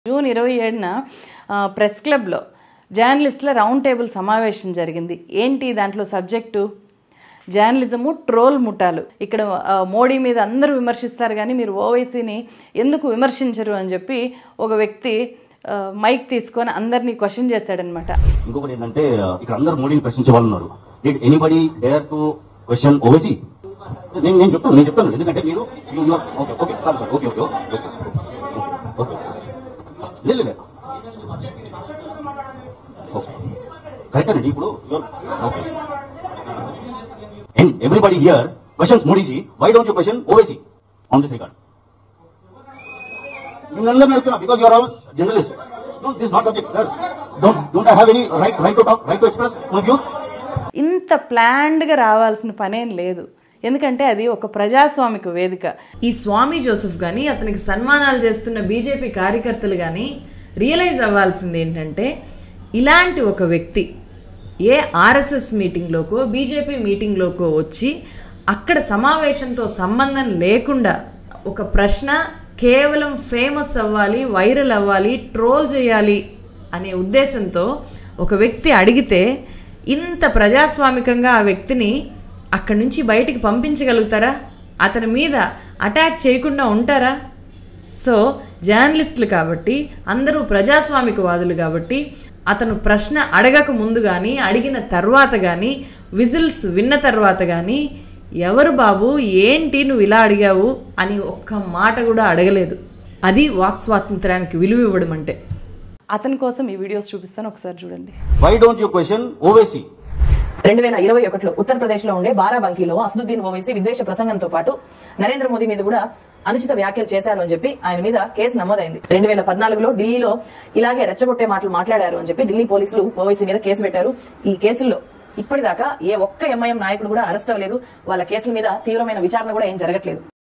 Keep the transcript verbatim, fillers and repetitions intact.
June ఇరవై ఏడున press క్లబ్లో జర్నలిస్టుల రౌండ్ టేబుల్ సమావేశం జరిగింది. ఏంటి దాంట్లో సబ్జెక్టు? జర్నలిజము ట్రోల్ ముఠాలు. ఇక్కడ మోడీ మీద అందరూ విమర్శిస్తారు కానీ మీరు ఓవైసీని ఎందుకు విమర్శించరు అని చెప్పి ఒక వ్యక్తి మైక్ తీసుకొని అందరినీ క్వశ్చన్ చేశాడనమాట. ఇంకొకటి ఏంటంటే ఇక్కడ అందరూ మోడీని ప్రశ్నించే వాళ్ళు ఉన్నారు. Did anybody dare to question Owaisi? నేను నేను చెప్తాను నేను చెప్తాను ఎందుకంటే మీరు ఓకే ఓకే కాదు sir okay okay okay okay లేదు లేదు ఓకే కరెక్ట్ అండి. ఇప్పుడు okay and everybody here questions Modiji, why don't you question Owaisi on this record? మిమ్మల్ని అడుగుతున్నా because you are all journalist. No, this is not subject, sir. Don't don't I have any right right to talk, right to express my views? ఇంత ప్లాన్డ్గా రావాల్సిన పనేం లేదు. ఎందుకంటే అది ఒక ప్రజాస్వామిక వేదిక. ఈ స్వామి జోసెఫ్ కానీ అతనికి సన్మానాలు చేస్తున్న బీజేపీ కార్యకర్తలు కానీ రియలైజ్ అవ్వాల్సింది ఏంటంటే ఇలాంటి ఒక వ్యక్తి ఏ ఆర్ఎస్ఎస్ మీటింగ్లోకో బీజేపీ మీటింగ్లోకో వచ్చి అక్కడ సమావేశంతో సంబంధం లేకుండా ఒక ప్రశ్న కేవలం ఫేమస్ అవ్వాలి, వైరల్ అవ్వాలి, ట్రోల్ చేయాలి అనే ఉద్దేశంతో ఒక వ్యక్తి అడిగితే ఇంత ప్రజాస్వామికంగా ఆ వ్యక్తిని అక్కడి నుంచి బయటికి పంపించగలుగుతారా? అతని మీద అటాక్ చేయకుండా ఉంటారా? సో జర్నలిస్టులు కాబట్టి అందరూ ప్రజాస్వామికవాదులు కాబట్టి అతను ప్రశ్న అడగక ముందు కానీ అడిగిన తర్వాత కానీ విజిల్స్ విన్న తర్వాత కానీ ఎవరు బాబు ఏంటి నువ్వు ఇలా అడిగావు అని ఒక్క మాట కూడా అడగలేదు. అది వాక్ స్వాతంత్రానికి విలువ ఇవ్వడం అంటే. అతని కోసం ఈ వీడియోస్ చూపిస్తాను, ఒకసారి చూడండి. Why don't you question Owaisi? రెండు వేల ఇరవై ఒకటిలో ఉత్తరప్రదేశ్ లో ఉండే బారాబంకీలో అసదుద్దీన్ ఓవైసీ విద్వేష ప్రసంగంతో పాటు నరేంద్ర మోదీ మీద కూడా అనుచిత వ్యాఖ్యలు చేశారు అని చెప్పి ఆయన మీద కేసు నమోదైంది. రెండు వేల పద్నాలుగులో ఢిల్లీలో ఇలాగే రెచ్చగొట్టే మాటలు మాట్లాడారు అని చెప్పి ఢిల్లీ పోలీసులు ఓవైసీ మీద కేసు పెట్టారు. ఈ కేసుల్లో ఇప్పటిదాకా ఏ ఒక్క ఎంఐఎం నాయకుడు కూడా అరెస్ట్ అవ్వలేదు. వాళ్ళ కేసుల మీద తీవ్రమైన విచారణ కూడా ఏం జరగట్లేదు.